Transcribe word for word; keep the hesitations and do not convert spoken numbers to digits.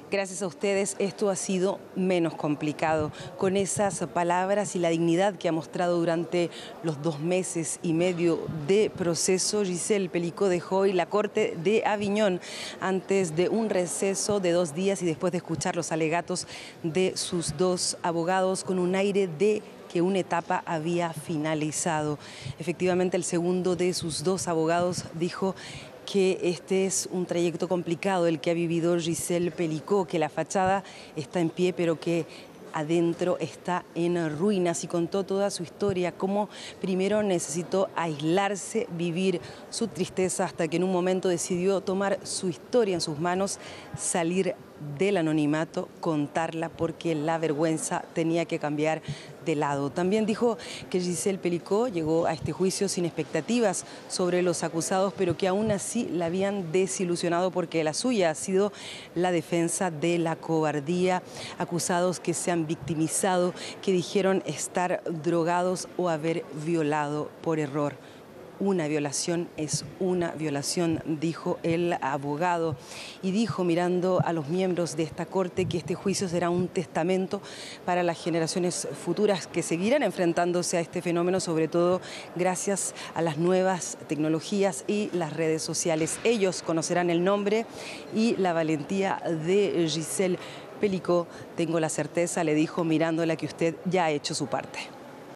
Gracias a ustedes esto ha sido menos complicado. Con esas palabras y la dignidad que ha mostrado durante los dos meses y medio de proceso, Giselle Pelicó dejó hoy la Corte de Aviñón antes de un receso de dos días y después de escuchar los alegatos de sus dos abogados con un aire de que una etapa había finalizado. Efectivamente, el segundo de sus dos abogados dijo que este es un trayecto complicado el que ha vivido Giselle Pelicó, que la fachada está en pie, pero que adentro está en ruinas, y contó toda su historia, cómo primero necesitó aislarse, vivir su tristeza, hasta que en un momento decidió tomar su historia en sus manos, salir del anonimato, contarla, porque la vergüenza tenía que cambiar de lado. También dijo que Giselle Pelicó llegó a este juicio sin expectativas sobre los acusados, pero que aún así la habían desilusionado porque la suya ha sido la defensa de la cobardía. Acusados que se han victimizado, que dijeron estar drogados o haber violado por error. Una violación es una violación, dijo el abogado, y dijo, mirando a los miembros de esta corte, que este juicio será un testamento para las generaciones futuras que seguirán enfrentándose a este fenómeno, sobre todo gracias a las nuevas tecnologías y las redes sociales. Ellos conocerán el nombre y la valentía de Giselle Pelicó. Tengo la certeza, le dijo mirándola, que usted ya ha hecho su parte.